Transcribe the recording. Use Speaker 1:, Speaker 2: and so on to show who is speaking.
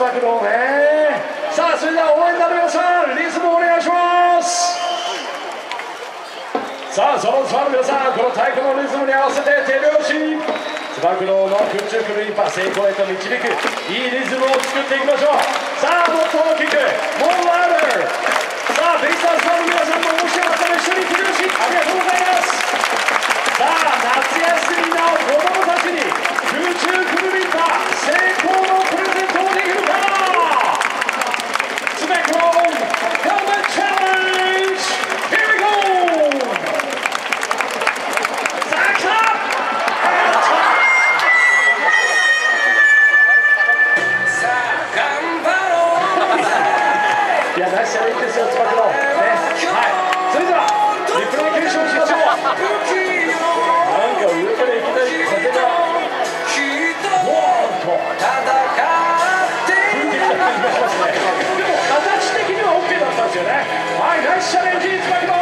Speaker 1: マクロね。さあそれでは応援団の皆さんリズムお願いします。さあそのツバの皆さん、この太鼓のリズムに合わせて手拍子、つば九郎の空中クルリンパ成功へと導くいいリズムを作っていきましょう。さあもっと大きく、もうラウダー。さあベイスターズファンの皆さんももしよかったら一緒に手拍子ありがとうございます。さあ夏休みの子供たちに空中クルリンパ成功のプレゼントをできるか。つば九郎カムチャレンジ Here we go。いや、ナイスチャレンジですよ、つば九郎。ね、はい、それでは、リプレイ検証しましょう。なんか上からいきなり風が、ボーンと、吹いてきた感じがしますね。でも、形的には OK だったんですよね。はい、ナイスチャレンジ、つば九郎。